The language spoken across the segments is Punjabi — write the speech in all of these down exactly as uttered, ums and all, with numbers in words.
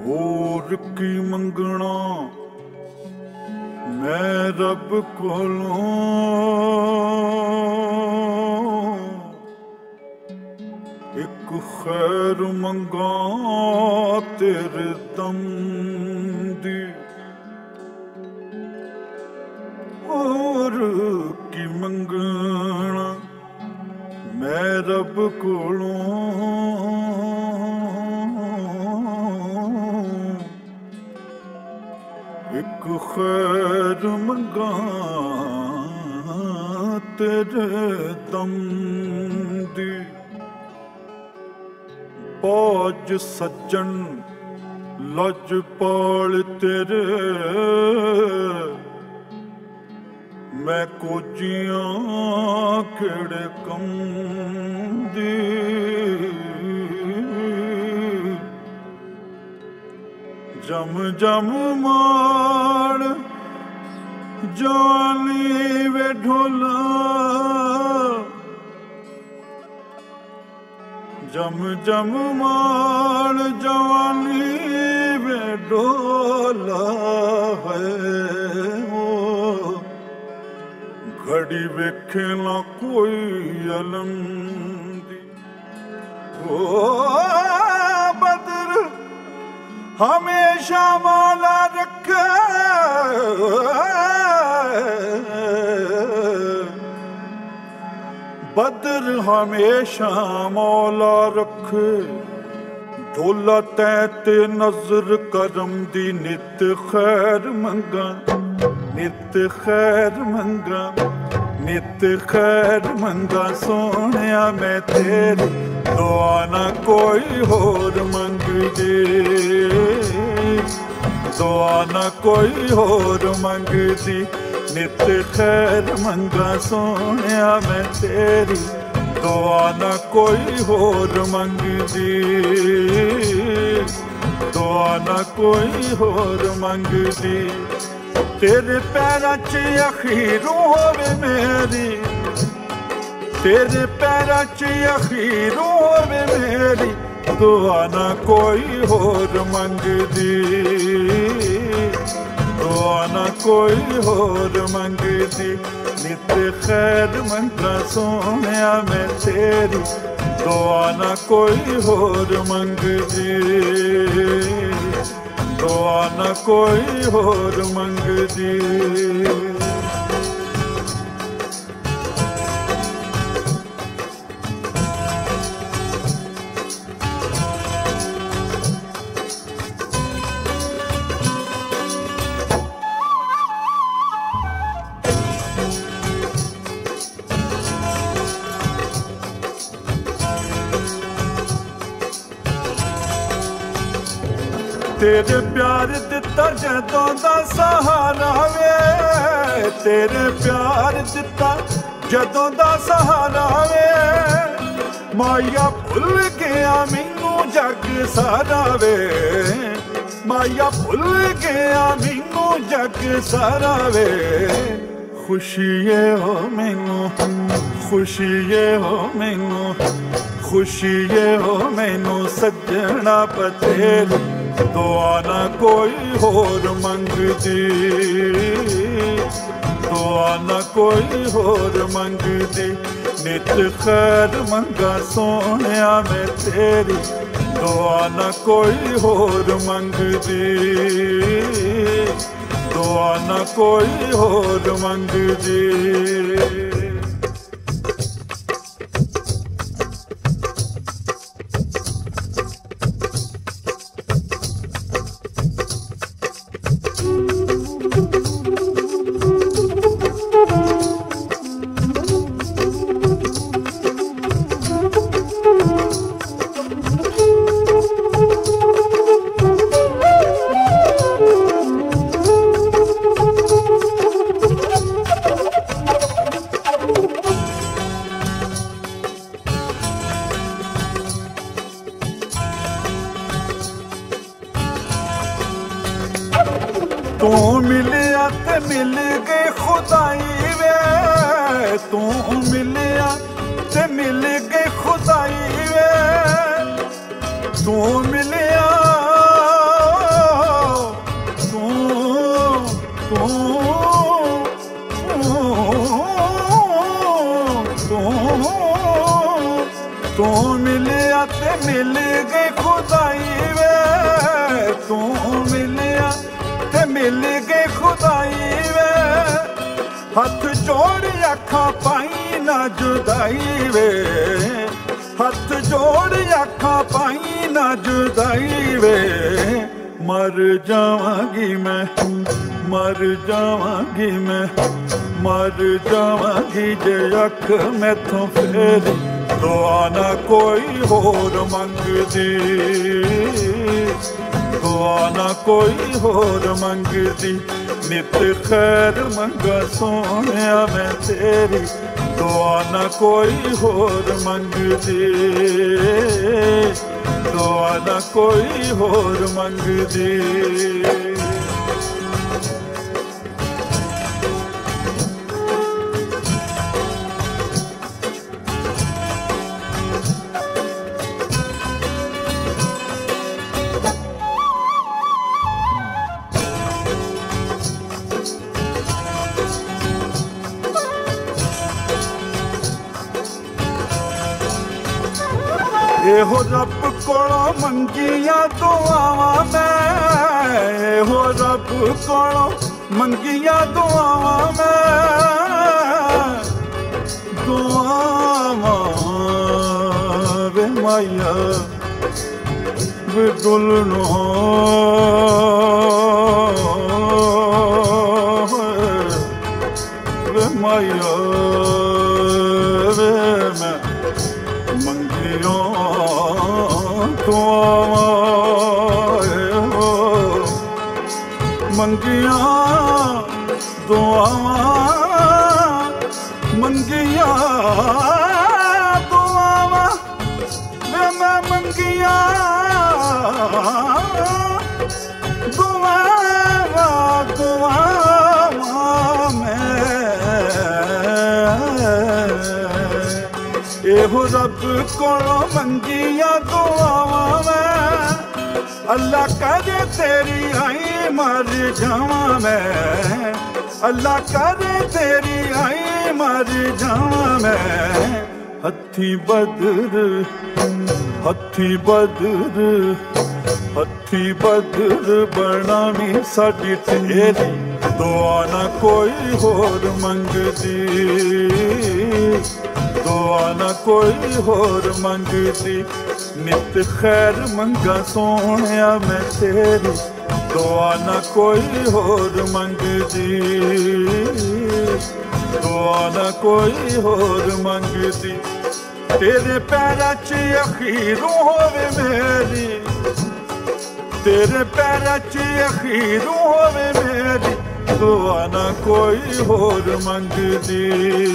होर की मंगना मैं रब कोलों, एक खैर मंगा तेरे दम दी। होर की मंगना मैं रब कोलों, एक खैर मंगा तेरे दम दी। पाज सज्जन लजपाल तेरे, मैं कोजियां केड़े कम दी। जम जम माड़ जवानी वे ढोला, जम जम माड़ जवानी वे ढोला है। ओ घड़ी वेखे ना कोई अलम दी। ओ बदर हमेशा मौला रखे, बदर हमेशा मौला रखे। ढोला तैते नजर करम दी, नित खैर मंगा नित खैर मंगा नित खैर मंगा। सोनिया मैं तेरी दुआ ना कोई होर मंगदी, दुआ ना कोई होर मंगदी। नित खैर मंगा सोनिया मैं तेरी दुआ ना कोई होर मंगदी, दुआ ना कोई होर मंगदी। तेरे पैरां च अखीरू होवे मेरी, तेरे पैरां च अखीरू होवे मेरी। दुआ ना कोई होर मंगदी, दुआ ना कोई होर मंगदी। नित खैर मंगा सोनिया मैं तेरी दुआ ना कोई होर मंगदी, दुआ ना कोई होर मंगदी। तेरे प्यार दिता जदों दा सहारा वे, तेरे प्यार दिता जदों दा सहारा वे। माया भुल गया मैनू जग सारा वे, माया भुल गया मैनू जग सारा वे। खुशिए हो मैनू, खुशिए हो मैनू, खुशिए हो मैनू सजना बतेरी। दुआ ना कोई होर मंगदी, दुआ ना कोई होर मंगदी। नित खैर मंगा सोनिया मैं तेरी दुआ ना कोई होर मंगदी, दुआ ना कोई होर मंगदी। तू मिलिया ते मिल गई खुदाई वे, तू मिलिया ते मिल गई खुदाई वे। तू मिलिया ਤੂੰ ਤੂੰ ਮਿਲਿਆ ਤੇ ਮਿਲ ਗਈ ਖੁਦਾਈ ਵੇ ਤੂੰ ਮਿਲਿਆ ਤੇ ਮਿਲ ਗਈ ਖੁਦਾਈ ਵੇ ਹੱਥ ਜੋੜ ਅੱਖਾਂ ਪਾਈ ਨਾ ਜੁਦਾਈ ਵੇ ਹੱਥ ਜੋੜ ਅੱਖਾਂ ਪਾਈ ਨਾ ਜੁਦਾਈ ਵੇ ਮਰ ਜਾਵਾਂਗੀ ਮੈਂ ਮਰ ਜਾਵਾਂਗੀ ਮੈਂ ਮਰ ਜਾਵਾਂਗੀ ਜੇ ਅੱਖ ਮੈਥੋਂ ਫੇਰੀ ਦੁਆ ਨਾ ਕੋਈ ਹੋਰ ਮੰਗਦੀ ਦੁਆ ਨਾ ਕੋਈ ਹੋਰ ਮੰਗਦੀ ਨਿਤ ਖੈਰ ਮੰਗਾ ਸੋਹਣਿਆ ਮੈਂ ਤੇਰੀ ਦੁਆ ਨਾ ਕੋਈ ਹੋਰ ਮੰਗਦੀ ਦੁਆ ਨਾ ਕੋਈ ਹੋਰ ਮੰਗਦੀ ਇਹੋ ਰੱਬ ਕੋਲੋਂ ਮੰਗੀਆਂ ਦੁਆਵਾਂ ਮੈਂ ਇਹੋ ਰੱਬ ਕੋਲੋਂ ਮੰਗੀਆਂ ਦੁਆਵਾਂ ਮੈਂ ਦੁਆਵਾਂ ਵੇ ਮਾਇਆ ਵੇ ਗੁਲਨੋ ਵੇ ਮਾਇਆ ਵੇ ਮੈਂ ਮੰਗੀਆਂ ਦੁਆਵਾਂ ਮੰਗੀਆਂ ਦੁਆਵਾਂ ਮੰਗੀਆਂ ਦੁਆਵਾਂ ਵੇ ਮੈਂ ਮੰਗੀਆਂ ਦੁਆਵਾਂ ਦੁਆਵਾਂ ਮੈਂ ਇਹੋ ਰੱਬ ਕੋਲੋਂ ਮੰਗੀਆਂ ਦੁਆਵਾਂ ਮੈਂ ਅੱਲਾ ਕਰੇ ਤੇਰੀ ਆਈ ਮਰ ਜਾਵਾਂ ਮੈਂ ਅੱਲਾ ਕਰੇ ਤੇਰੀ ਆਈ ਮਰ ਜਾਵਾਂ ਮੈਂ ਹੱਥੀ ਬਦਰ ਹੱਥੀ ਬਦਰ ਹੱਥੀ ਬਦਰ ਬਣਾਵੀਂ ਸਾਡੀ ਤੇਰੀ ਦੁਆ ਨਾ ਕੋਈ ਹੋਰ ਮੰਗਦੀ ਦੁਆ ਨਾ ਕੋਈ ਹੋਰ ਮੰਗਦੀ ਨਿਤ ਖੈਰ ਮੰਗਾ ਸੋਹਣਿਆ ਮੈਂ ਤੇਰੀ ਦੁਆ ਨਾ ਕੋਈ ਹੋਰ ਮੰਗਦੀ ਦੁਆ ਨਾ ਕੋਈ ਹੋਰ ਮੰਗਦੀ ਤੇਰੇ ਪੈਰਾਂ 'ਚ ਅਖੀਰ ਹੋਵੇ ਮੇਰੀ ਤੇਰੇ ਪੈਰਾਂ 'ਚ ਅਖੀਰ ਹੋਵੇ ਮੇਰੀ ਦੁਆ ਨਾ ਕੋਈ ਹੋਰ ਮੰਗਦੀ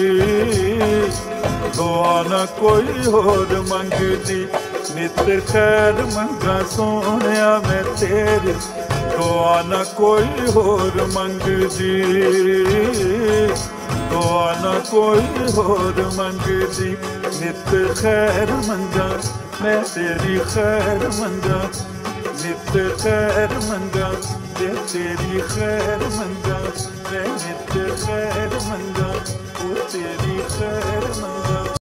ਦੁਆ ਨਾ ਕੋਈ ਹੋਰ ਮੰਗਦੀ ਨਿਤ ਖੈਰ ਮੰਗਾ ਸੋਹਣਿਆ ਮੈਂ ਤੇਰੀ ਦੁਆ ਨਾ ਕੋਈ ਹੋਰ ਮੰਗਦੀ ਦੁਆ ਨਾ ਕੋਈ ਹੋਰ ਮੰਗਦੀ ਨਿਤ ਖੈਰ ਮੰਗਾ ਮੈਂ ਤੇਰੀ ਖੈਰ ਮੰਗਾ ਨਿਤ ਖੈਰ ਮੰਗਾ ਤੇ ਤੇਰੀ ਖੈਰ ਮੰਗਾ ਮੈਂ ਨਿਤ ਖੈਰ ਮੰਗਾ ਉਹ ਤੇਰੀ ਖੈਰ ਮੰਗਾ